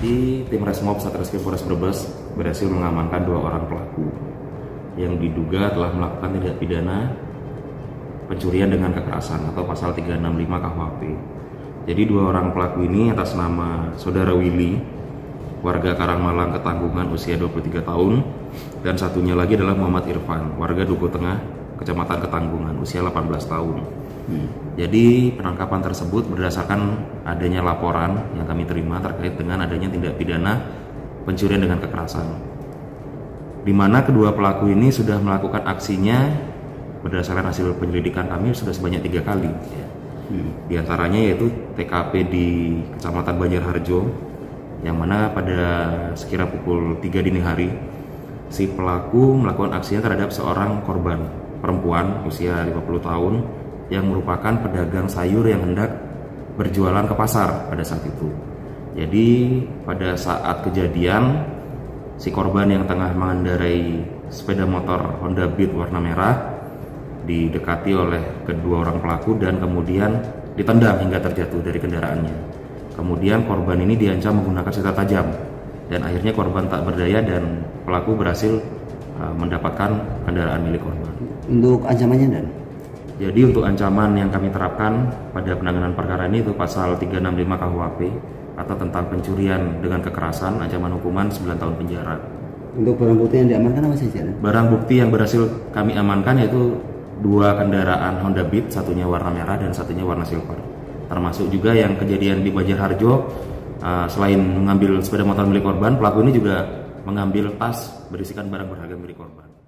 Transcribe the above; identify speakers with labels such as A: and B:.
A: Jadi tim Resmob Satreskrim Polres Brebes berhasil mengamankan 2 orang pelaku yang diduga telah melakukan tindak pidana pencurian dengan kekerasan atau pasal 365 KUHP. Jadi 2 orang pelaku ini atas nama Saudara Willy, warga Karangmalang Ketanggungan, usia 23 tahun, dan satunya lagi adalah Muhammad Irfan, warga Duku Tengah, Kecamatan Ketanggungan, usia 18 tahun. Jadi penangkapan tersebut berdasarkan adanya laporan yang kami terima terkait dengan adanya tindak pidana pencurian dengan kekerasan, di mana kedua pelaku ini sudah melakukan aksinya berdasarkan hasil penyelidikan kami sudah sebanyak 3 kali. Di antaranya yaitu TKP di Kecamatan Banjarharjo, yang mana pada sekira pukul 3 dini hari si pelaku melakukan aksinya terhadap seorang korban perempuan usia 50 tahun yang merupakan pedagang sayur yang hendak berjualan ke pasar pada saat itu. Jadi pada saat kejadian si korban yang tengah mengendarai sepeda motor Honda Beat warna merah didekati oleh kedua orang pelaku dan kemudian ditendang hingga terjatuh dari kendaraannya. Kemudian korban ini diancam menggunakan senjata tajam dan akhirnya korban tak berdaya dan pelaku berhasil mendapatkan kendaraan milik korban.
B: Untuk ancamannya dan?
A: Jadi untuk ancaman yang kami terapkan pada penanganan perkara ini itu pasal 365 KUHP atau tentang pencurian dengan kekerasan, ancaman hukuman 9 tahun penjara.
B: Untuk barang bukti yang diamankan apa saja?
A: Barang bukti yang berhasil kami amankan yaitu 2 kendaraan Honda Beat, satunya warna merah dan satunya warna silver. Termasuk juga yang kejadian di Banjarharjo, selain mengambil sepeda motor milik korban, pelaku ini juga mengambil tas berisikan barang berharga milik korban.